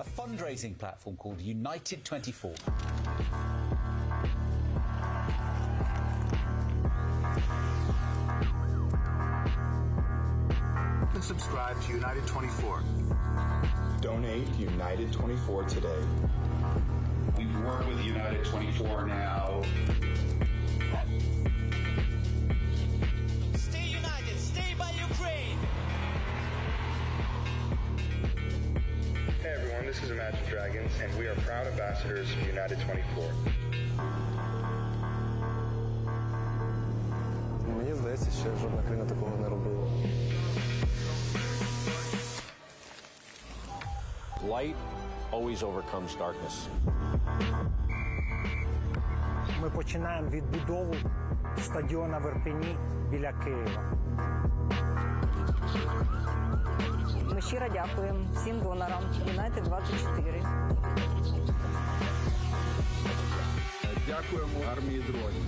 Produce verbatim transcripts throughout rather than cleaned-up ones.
a fundraising platform called United twenty-four. And subscribe to United twenty-four. Donate United twenty-four today. We work with United twenty-four now. Stay united, stay by Ukraine. Hey everyone, this is Imagine Dragons, and we are proud ambassadors of United twenty-four. Мені здається, що жодна країна такого не робила. Light always overcomes darkness. Ми починаємо відбудову стадіона в Ірпені біля Києва. Ми щиро дякуємо всім донорам Юнайтед двадцять чотири. Дякуємо армії дронів.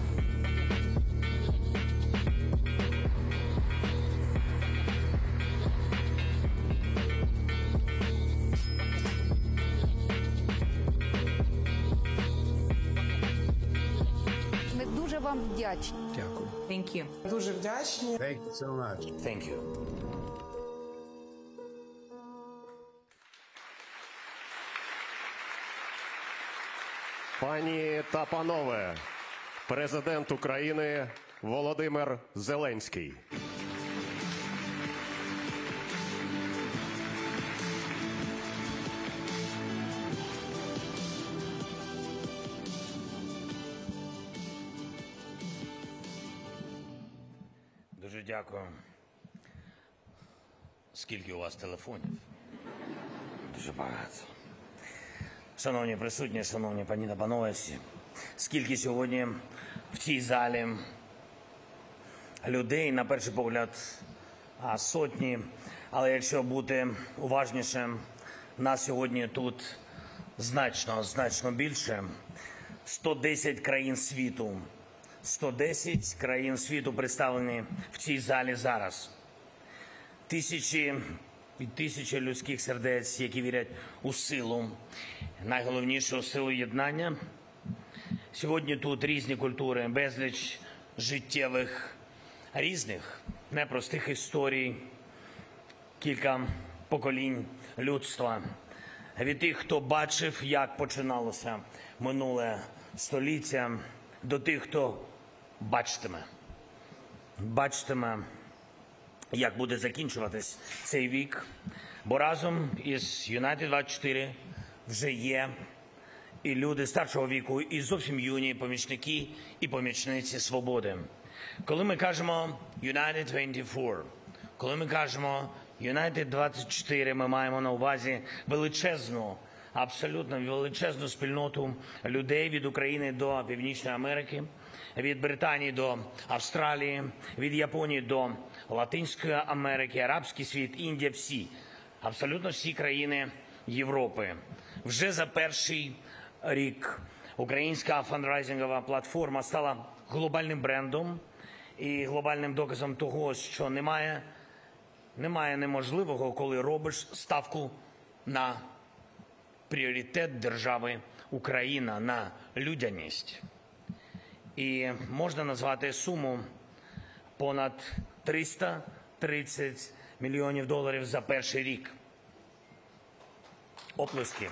Ми дуже вам вдячні. Дякую. Thank you. Дуже вдячні. Thank you so much. Thank you. Пані та панове, президент України Володимир Зеленський. Дуже дякую. Скільки у вас телефонів? Дуже багато. Шановні присутні, шановні пані та панове, скільки сьогодні в цій залі людей, на перший погляд, сотні, але якщо бути уважнішим, нас сьогодні тут значно, значно більше. сто десять країн світу. сто десять країн світу представлені в цій залі зараз. Тисячі і тисячі людських сердець, які вірять у силу, найголовніше у силу єднання. Сьогодні тут різні культури, безліч життєвих, різних, непростих історій, кілька поколінь людства. Від тих, хто бачив, як починалося минуле століття, до тих, хто бачитиме, бачитиме, як буде закінчуватись цей вік. Бо разом із Юнайтед двадцять чотири вже є і люди старшого віку, і зовсім юні помічники і помічниці свободи. Коли ми кажемо Юнайтед двадцять чотири, коли ми кажемо Юнайтед двадцять чотири, ми маємо на увазі величезну, абсолютно величезну спільноту людей від України до Північної Америки, від Британії до Австралії, від Японії до Латинської Америки, арабський світ, Індія, всі, абсолютно всі країни Європи. Вже за перший рік українська фандрайзингова платформа стала глобальним брендом і глобальним доказом того, що немає, немає неможливого, коли робиш ставку на пріоритет держави Україна, на людяність. І можна назвати суму понад триста тридцять мільйонів доларів за перший рік. Оплески.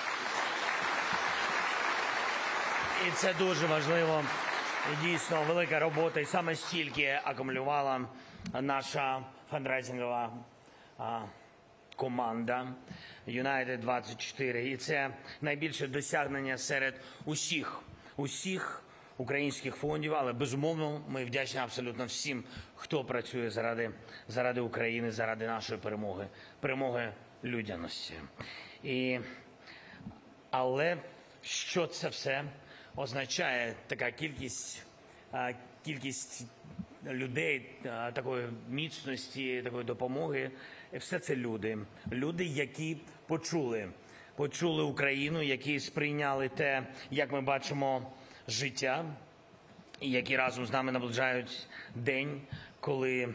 І це дуже важливо. І дійсно велика робота. І саме стільки акумулювала наша фандрайзингова а, команда Юнайтед двадцять чотири. І це найбільше досягнення серед усіх, усіх українських фондів, але безумовно ми вдячні абсолютно всім, хто працює заради, заради України, заради нашої перемоги, перемоги людяності. І, але що це все означає, така кількість, кількість людей, такої міцності, такої допомоги, все це люди. Люди, які почули, почули Україну, які сприйняли те, як ми бачимо життя, і які разом з нами наближають день, коли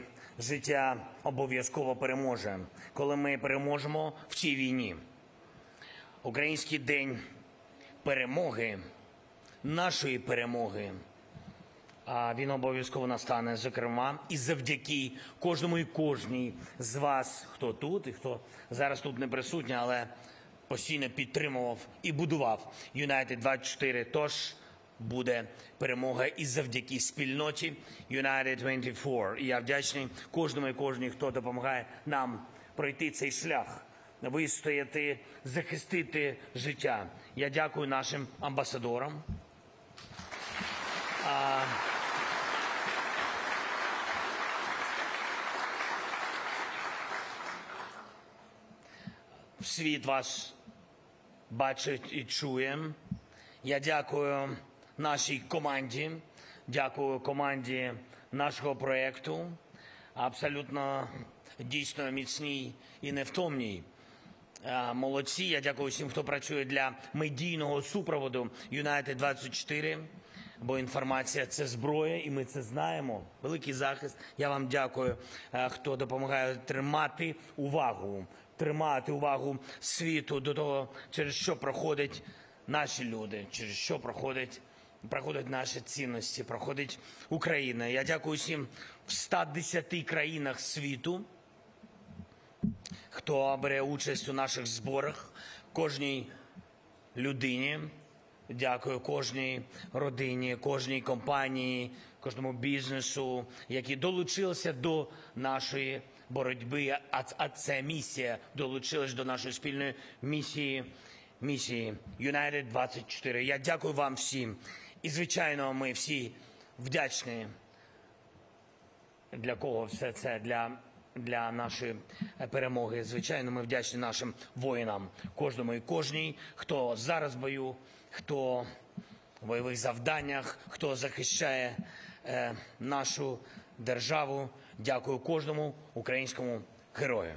життя обов'язково переможе, коли ми переможемо в цій війні. Український день перемоги, нашої перемоги, а він обов'язково настане, зокрема, і завдяки кожному і кожній з вас, хто тут і хто зараз тут не присутній, але постійно підтримував і будував Юнайтед двадцять чотири. Тож буде перемога і завдяки спільноті Юнайтед двадцять чотири. І я вдячний кожному і кожній, хто допомагає нам пройти цей шлях, вистояти, захистити життя. Я дякую нашим амбасадорам. А... Світ вас бачить і чує. Я дякую нашій команді, дякую команді нашого проєкту, абсолютно дійсно міцній і невтомній. Молодці, я дякую всім, хто працює для медійного супроводу Юнайтед двадцять чотири, бо інформація – це зброя, і ми це знаємо. Великий захист. Я вам дякую, хто допомагає тримати увагу, тримати увагу світу до того, через що проходять наші люди, через що проходять, проходять наші цінності, проходить Україна. Я дякую всім в ста десяти країнах світу, хто бере участь у наших зборах, кожній людині. Дякую кожній родині, кожній компанії, кожному бізнесу, які долучилися до нашої боротьби. А, а це місія, долучилась до нашої спільної місії, місії Юнайтед двадцять чотири. Я дякую вам всім. І, звичайно, ми всі вдячні. Для кого все це? Для, для нашої перемоги. Звичайно, ми вдячні нашим воїнам, кожному і кожній, хто зараз в бою, хто в бойових завданнях, хто захищає е, нашу державу. Дякую кожному українському герою.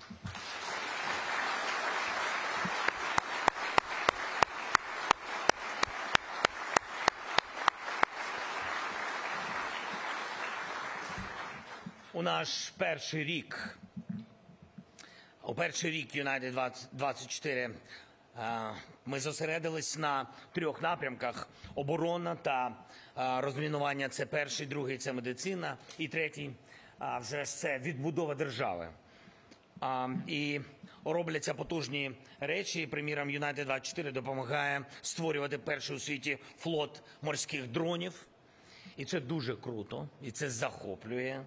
У наш перший рік, у перший рік Юнайтед двадцять чотири ми зосередились на трьох напрямках: оборона та розмінування – це перший, другий – це медицина, і третій – вже ж це відбудова держави. І робляться потужні речі. Приміром, Юнайтед двадцять чотири допомагає створювати перший у світі флот морських дронів. І це дуже круто, і це захоплює.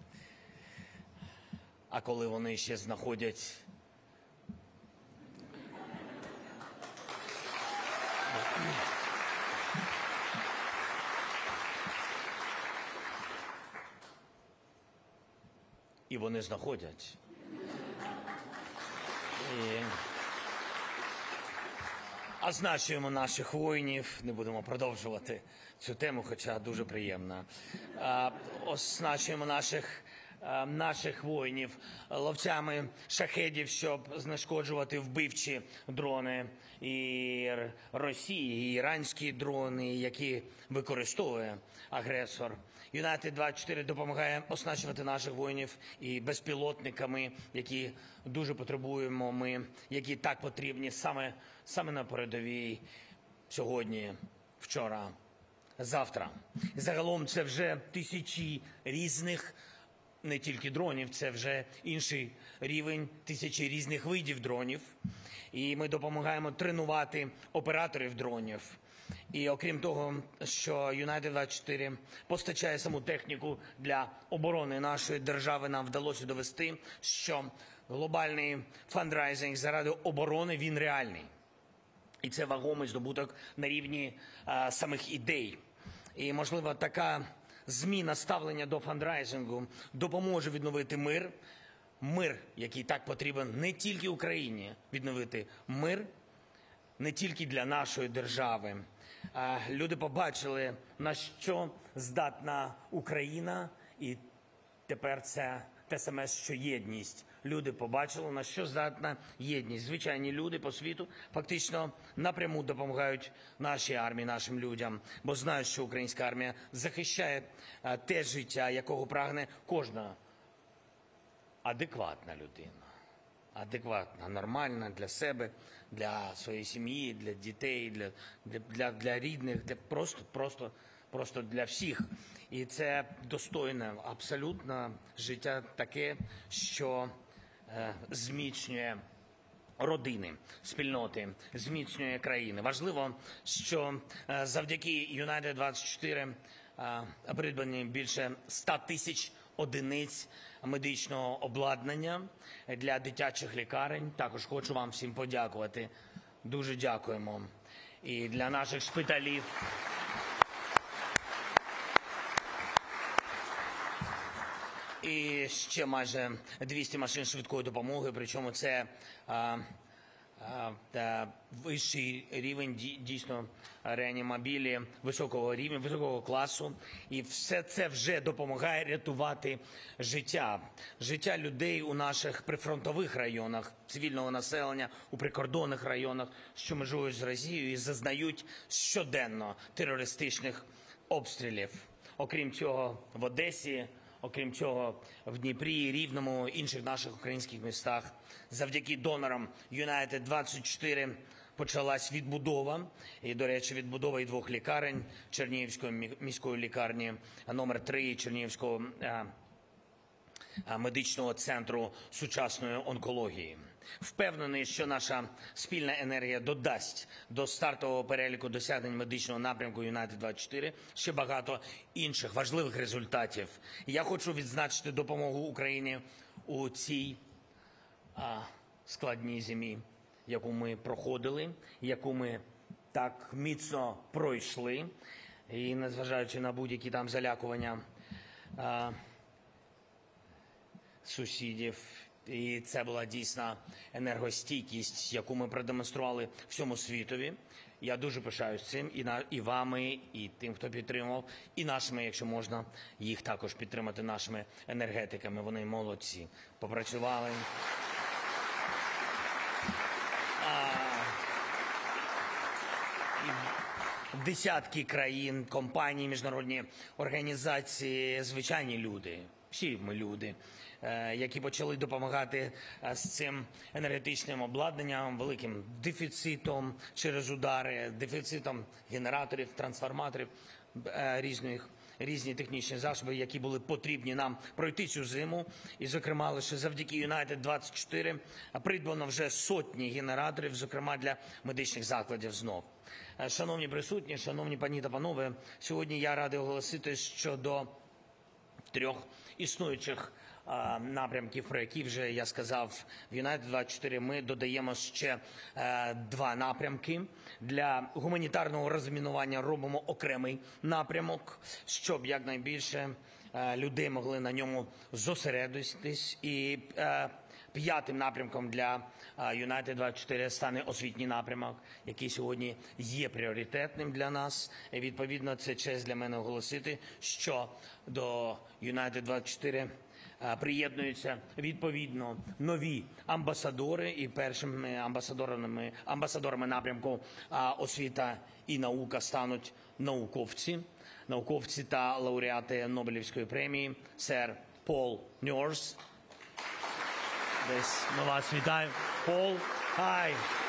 А коли вони ще знаходять і вони знаходять. І... Оснащуємо наших воїнів, не будемо продовжувати цю тему, хоча дуже приємна. Оснащуємо наших наших воїнів ловцями шахедів, щоб знешкоджувати вбивчі дрони і Росії, і іранські дрони, які використовує агресор. Юнайтед двадцять чотири допомагає оснащувати наших воїнів і безпілотниками, які дуже потребуємо ми, які так потрібні саме, саме на передовій сьогодні, вчора, завтра. Загалом це вже тисячі різних не тільки дронів, це вже інший рівень, тисячі різних видів дронів. І ми допомагаємо тренувати операторів дронів. І окрім того, що Юнайтед двадцять чотири постачає саму техніку для оборони нашої держави, нам вдалося довести, що глобальний фандрайзинг заради оборони, він реальний. І це вагомий здобуток на рівні а, самих ідей. І, можливо, така зміна ставлення до фандрайзингу допоможе відновити мир. Мир, який так потрібен не тільки Україні, відновити мир не тільки для нашої держави. Люди побачили, на що здатна Україна, і тепер це те саме, що єдність. Люди побачили, на що здатна єдність. Звичайні люди по світу фактично напряму допомагають нашій армії, нашим людям, бо знають, що українська армія захищає те життя, якого прагне кожна адекватна людина. Адекватна, нормальна для себе, для своєї сім'ї, для дітей, для, для, для, для рідних, для просто, просто, просто для всіх. І це достойне абсолютно життя таке, що е, зміцнює родини, спільноти, зміцнює країни. Важливо, що е, завдяки Юнайтед двадцять чотири е, придбані більше ста тисяч одиниць медичного обладнання для дитячих лікарень. Також хочу вам всім подякувати. Дуже дякуємо. І для наших шпиталів. І ще майже двісті машин швидкої допомоги, причому це а, а, та вищий рівень дійсно реанімобілі високого рівня, високого класу. І все це вже допомагає рятувати життя. Життя людей у наших прифронтових районах, цивільного населення, у прикордонних районах, що межують з Росією і зазнають щоденно терористичних обстрілів. Окрім цього, в Одесі, окрім цього, в Дніпрі, Рівному, інших наших українських містах, завдяки донорам Юнайтед двадцять чотири почалась відбудова. І, до речі, відбудова і двох лікарень Чернігівської міської лікарні номер три і Чернігівського а, а, медичного центру сучасної онкології. Впевнений, що наша спільна енергія додасть до стартового переліку досягнень медичного напрямку Юнайтед двадцять чотири ще багато інших важливих результатів. Я хочу відзначити допомогу Україні у цій а, складній зимі, яку ми проходили, яку ми так міцно пройшли. І незважаючи на будь-які там залякування а, сусідів, і це була дійсна енергостійкість, яку ми продемонстрували всьому світові. Я дуже пишаюсь цим і, на, і вами, і тим, хто підтримував, і нашими, якщо можна, їх також підтримати, нашими енергетиками. Вони молодці, попрацювали. А, і десятки країн, компаній, міжнародні організації, звичайні люди, всі ми люди, які почали допомагати з цим енергетичним обладнанням, великим дефіцитом через удари, дефіцитом генераторів, трансформаторів, різних, різні технічні засоби, які були потрібні нам пройти цю зиму. І, зокрема, лише завдяки Юнайтед двадцять чотири придбано вже сотні генераторів, зокрема для медичних закладів знов. Шановні присутні, шановні пані та панове, сьогодні я радий оголосити, що до трьох існуючих а, напрямків, про які вже я сказав в Юнайтед двадцять чотири, ми додаємо ще а, два напрямки. Для гуманітарного розмінування робимо окремий напрямок, щоб якнайбільше а, людей могли на ньому зосередитись. І а, п'ятим напрямком для Юнайтед двадцять чотири стане освітній напрямок, який сьогодні є пріоритетним для нас. І, відповідно, це честь для мене оголосити, що до Юнайтед двадцять чотири приєднуються відповідно нові амбасадори. І першими амбасадорами, амбасадорами напрямку освіта і наука стануть науковці, науковці та лауреати Нобелівської премії сер Пол Ньорс. Десь ми вас вітаємо. Пол, хай!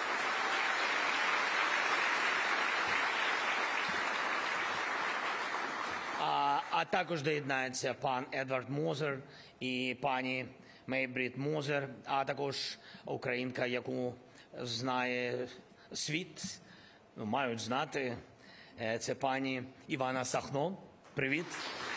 А, а також доєднається пан Едвард Мозер і пані Мейбрід Мозер, а також українка, яку знає світ, ну, мають знати, це пані Івана Сахно. Привіт!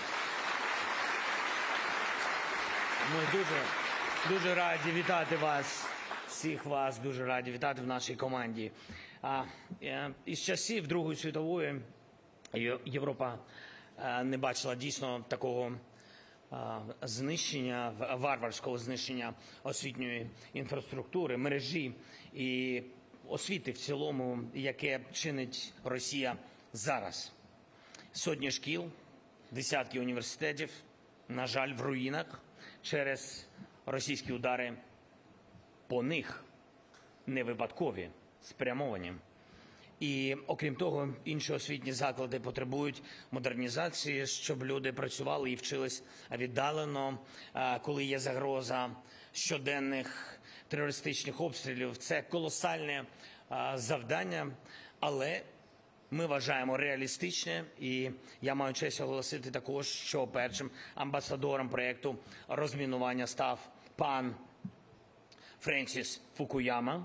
Ми дуже... Дуже раді вітати вас, всіх вас, дуже раді вітати в нашій команді. А, із часів Другої світової Європа не бачила дійсно такого знищення, варварського знищення освітньої інфраструктури, мережі і освіти в цілому, яке чинить Росія зараз. Сотні шкіл, десятки університетів, на жаль, в руїнах через російські удари по них не випадкові, спрямовані. І, окрім того, інші освітні заклади потребують модернізації, щоб люди працювали і вчились віддалено, коли є загроза щоденних терористичних обстрілів. Це колосальне а, завдання, але ми вважаємо реалістичне, і я маю честь оголосити також, що першим амбасадором проєкту розмінування став пан Френсіс Фукуяма.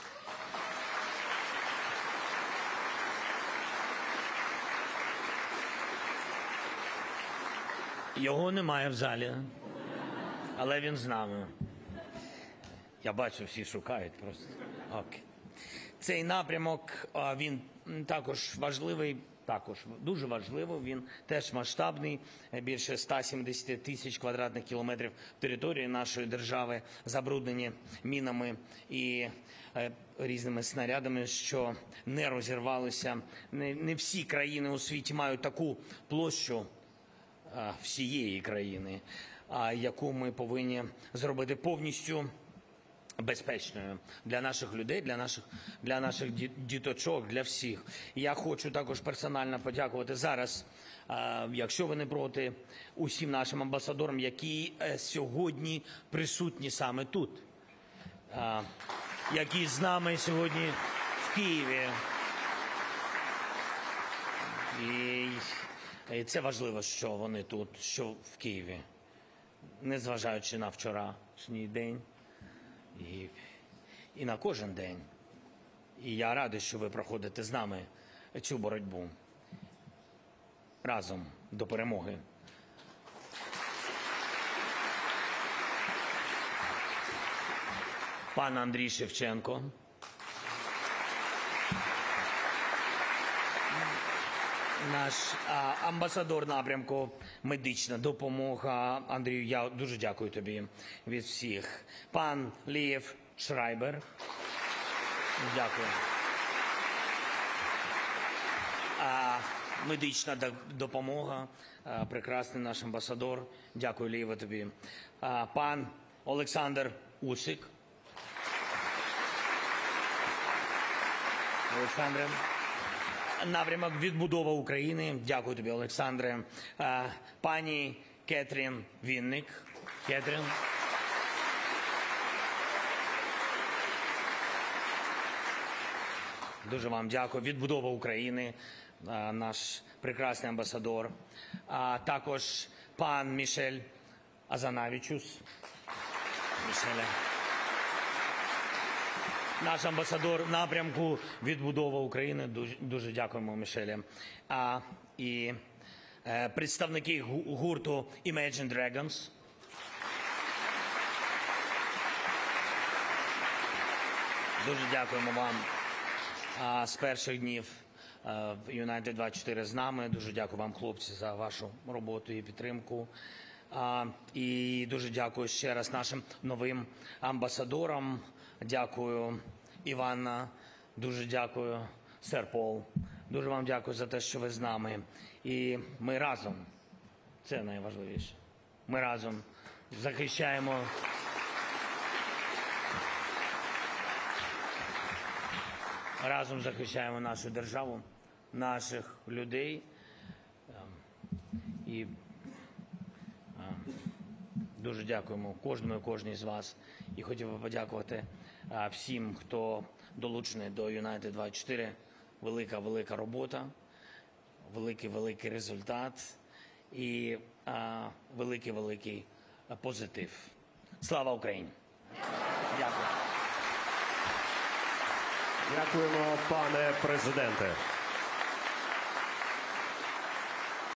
Його немає в залі, але він з нами. Я бачу, всі шукають просто. Окей. Цей напрямок, а, він також важливий, також дуже важливий, він теж масштабний. Більше ста сімдесяти тисяч квадратних кілометрів території нашої держави забруднені мінами і е, різними снарядами, що не розірвалися. Не, не всі країни у світі мають таку площу а, всієї країни, а, яку ми повинні зробити повністю безпечною для наших людей, для наших, для наших діточок, для всіх. Я хочу також персонально подякувати зараз, якщо ви не проти, усім нашим амбасадорам, які сьогодні присутні саме тут, які з нами сьогодні в Києві. І це важливо, що вони тут, що в Києві, незважаючи на вчорашній день. І, і на кожен день. І я радий, що ви проходите з нами цю боротьбу разом до перемоги. Пан Андрій Шевченко. Наш а, амбасадор напрямку медична допомога. Андрію, я дуже дякую тобі від всіх. Пан Лієв Шрайбер. Дякую. А, медична допомога. А, прекрасний наш амбасадор. Дякую, Лієва, тобі. А, пан Олександр Усик. Олександре. Напрямок відбудова України. Дякую тобі, Олександре. Пані Кетрін Вінник. Кетрін. Дуже вам дякую. Відбудова України. Наш прекрасний амбасадор. А також пан Мішель Азанавічус. Мішеля. Наш амбасадор напрямку відбудова України. Дуже, дуже дякуємо, Мішелі. А, і е, представники гурту Imagine Dragons. Дуже дякуємо вам а, з перших днів Юнайтед двадцять чотири з нами. Дуже дякую вам, хлопці, за вашу роботу і підтримку. А, і дуже дякую ще раз нашим новим амбасадорам. Дякую, Іванна, дуже дякую, сер Пол. Дуже вам дякую за те, що ви з нами. І ми разом, це найважливіше, ми разом захищаємо разом захищаємо нашу державу, наших людей. І дуже дякуємо кожному і кожній з вас. І хотів би подякувати а, всім, хто долучений до Юнайтед двадцять чотири. Велика, велика робота, великий, великий результат і а, великий, великий позитив. Слава Україні! Дякую. Дякуємо, пане президенте.